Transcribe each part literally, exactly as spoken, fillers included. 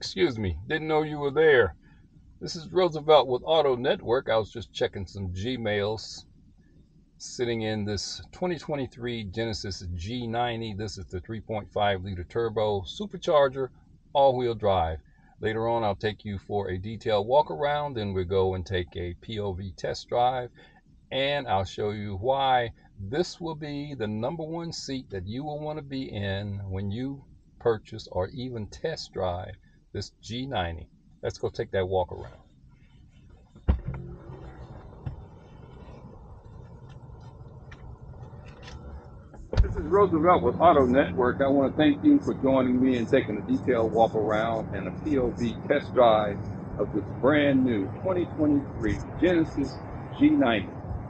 Excuse me, didn't know you were there. This is Roosevelt with Autonetwork. I was just checking some Gmails, sitting in this twenty twenty-three Genesis G ninety. This is the three point five liter turbo supercharger, all-wheel drive. Later on, I'll take you for a detailed walk around, then we'll go and take a P O V test drive, and I'll show you why this will be the number one seat that you will want to be in when you purchase or even test drive this G ninety. Let's go take that walk around. This is Roosevelt with Autonetwork. I want to thank you for joining me and taking a detailed walk around and a P O V test drive of this brand new twenty twenty-three Genesis G ninety.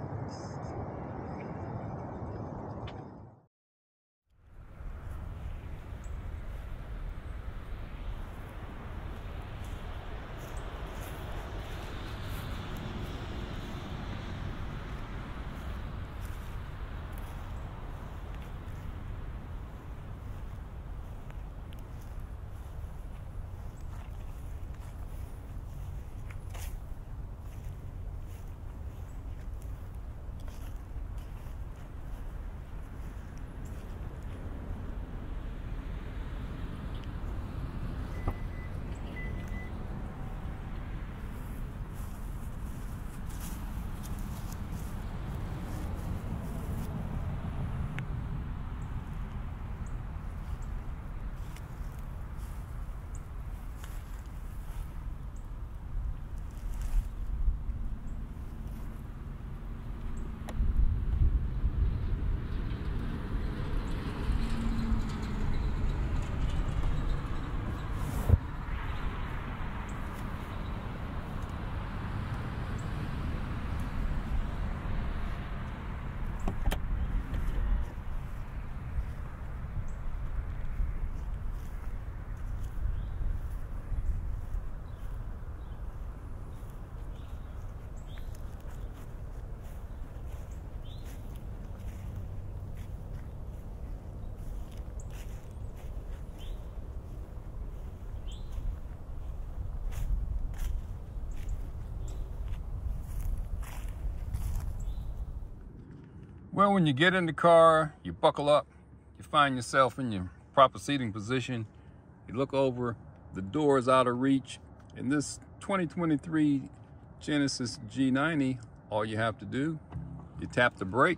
Well, when you get in the car, you buckle up, you find yourself in your proper seating position, you look over, the door is out of reach. In this twenty twenty-three Genesis G ninety, all you have to do, you tap the brake,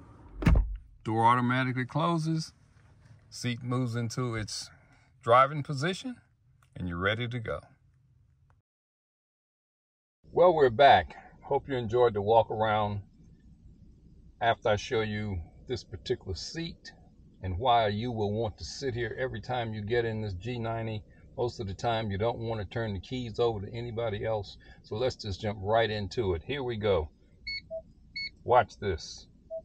door automatically closes, seat moves into its driving position, and you're ready to go. Well, we're back. Hope you enjoyed the walk around. After I show you this particular seat and why you will want to sit here every time you get in this G ninety. Most of the time you don't want to turn the keys over to anybody else. So let's just jump right into it. Here we go. Watch this.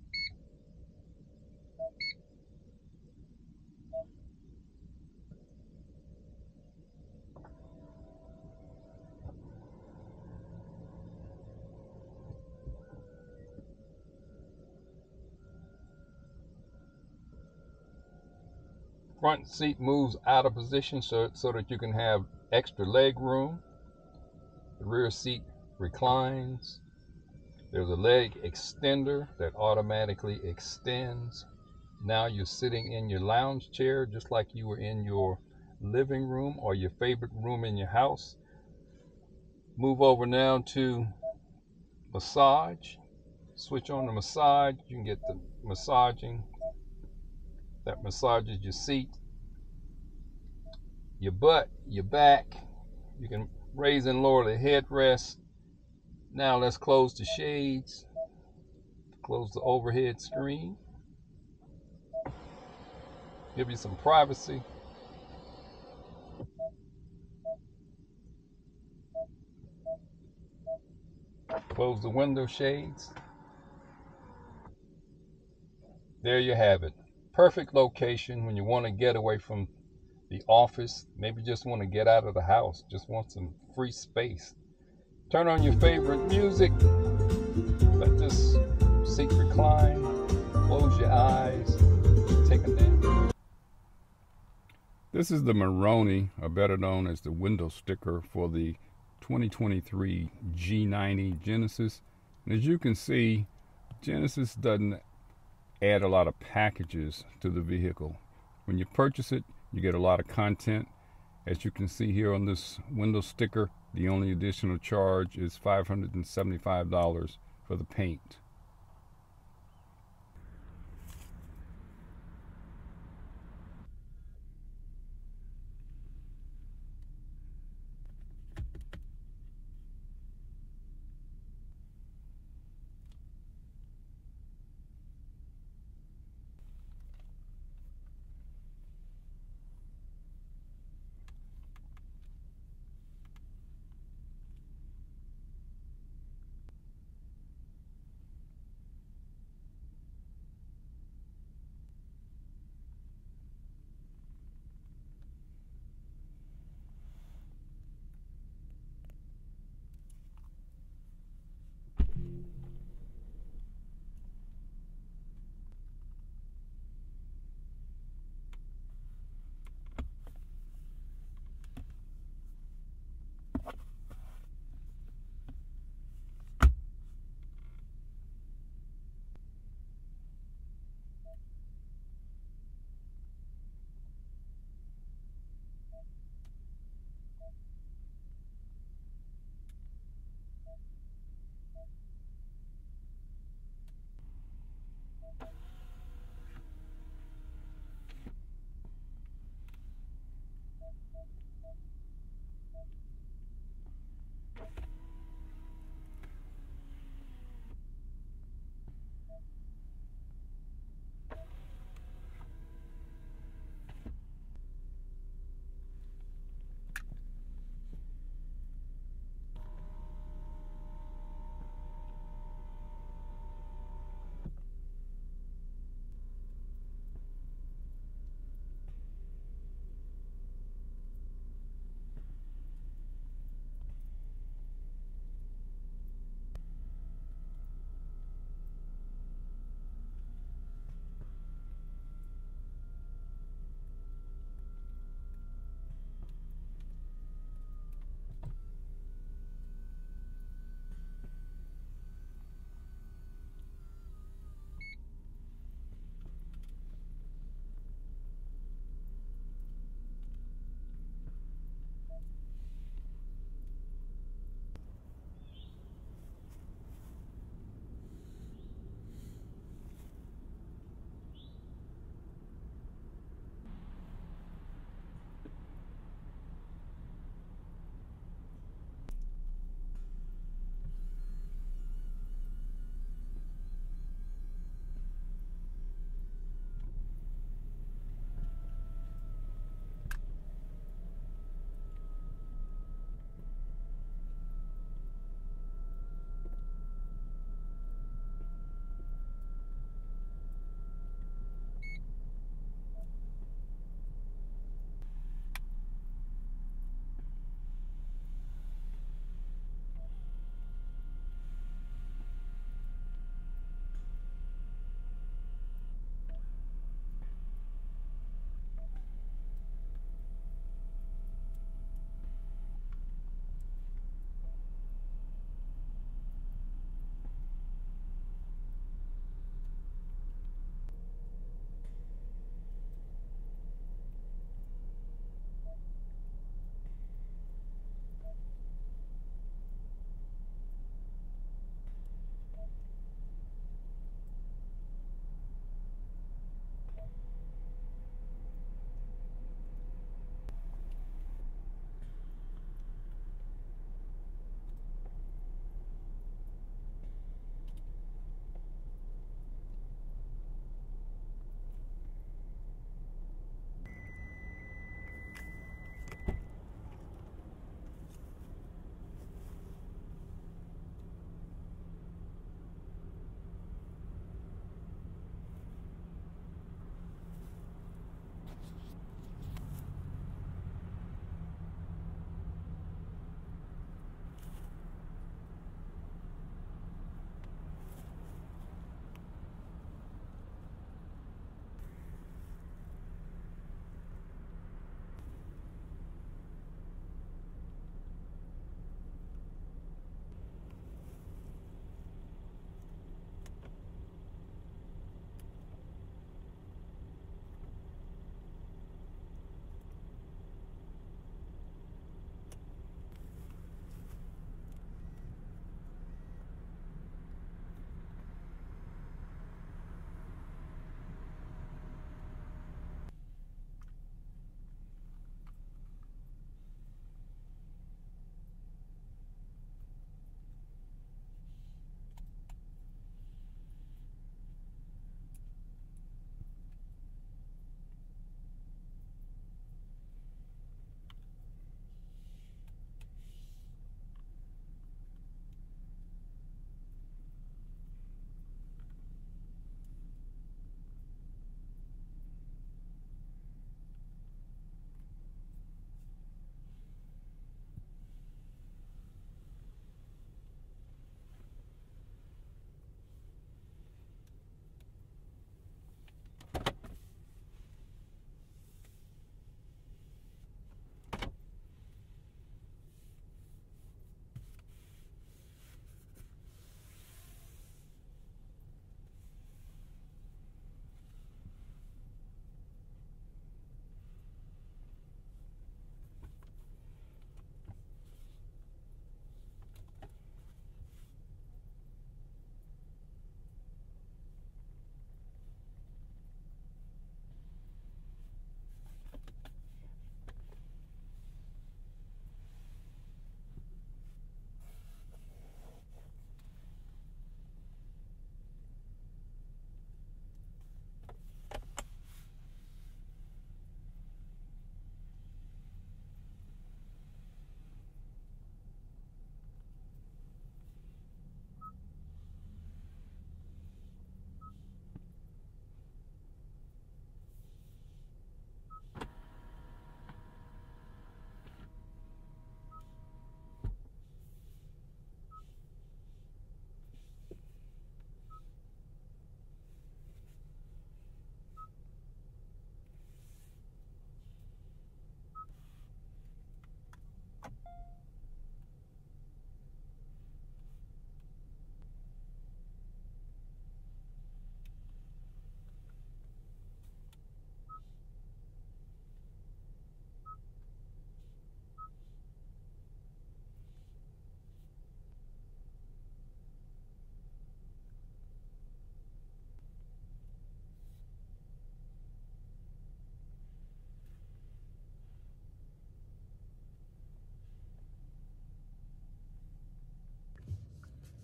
Front seat moves out of position so, so that you can have extra leg room. The rear seat reclines. There's a leg extender that automatically extends. Now you're sitting in your lounge chair just like you were in your living room or your favorite room in your house. Move over now to massage. Switch on the massage. You can get the massaging. That massages your seat, your butt, your back. You can raise and lower the headrest. Now let's close the shades. Close the overhead screen. Give you some privacy. Close the window shades. There you have it. Perfect location when you want to get away from the office, maybe just want to get out of the house, just want some free space. Turn on your favorite music, let this seat recline, close your eyes, take a nap. This is the Maroni, or better known as the window sticker for the twenty twenty-three G ninety Genesis. And as you can see, Genesis doesn't add a lot of packages to the vehicle. When you purchase it, you get a lot of content. As you can see here on this window sticker, the only additional charge is five hundred seventy-five dollars for the paint.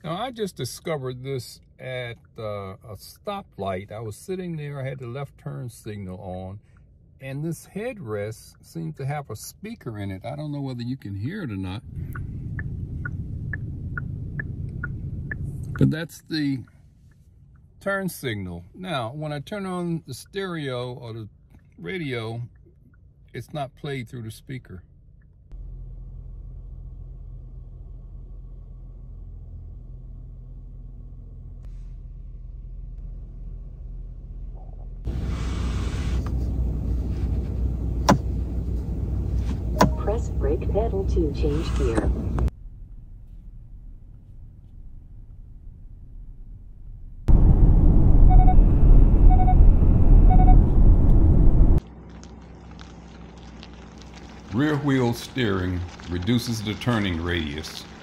Now, I just discovered this at uh, a stoplight. I was sitting there, I had the left turn signal on, and this headrest seemed to have a speaker in it. I don't know whether you can hear it or not, but that's the turn signal. Now, when I turn on the stereo or the radio, it's not played through the speaker. Press brake pedal to change gear. Rear wheel steering reduces the turning radius.